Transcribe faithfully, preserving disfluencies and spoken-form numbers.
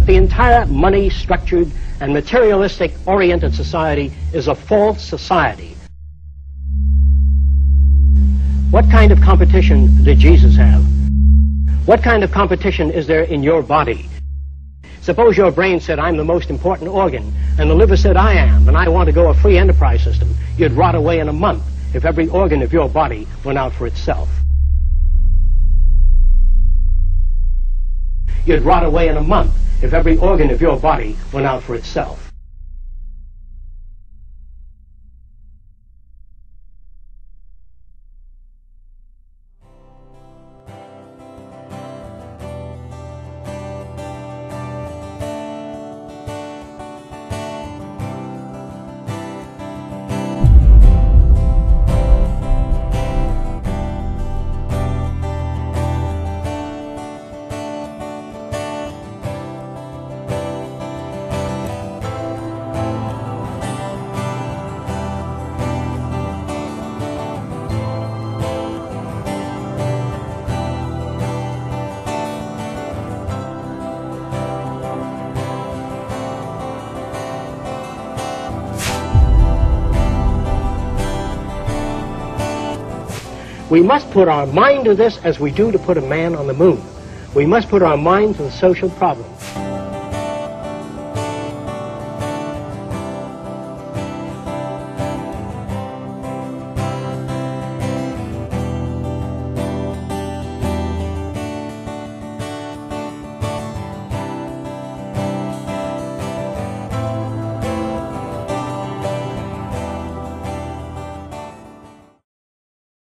the entire money-structured and materialistic-oriented society is a false society. What kind of competition did Jesus have? What kind of competition is there in your body? Suppose your brain said, I'm the most important organ, and the liver said, I am, and I want to go a free enterprise system. You'd rot away in a month if every organ of your body went out for itself. You'd rot away in a month if every organ of your body went out for itself. We must put our mind to this as we do to put a man on the moon. We must put our mind to the social problem.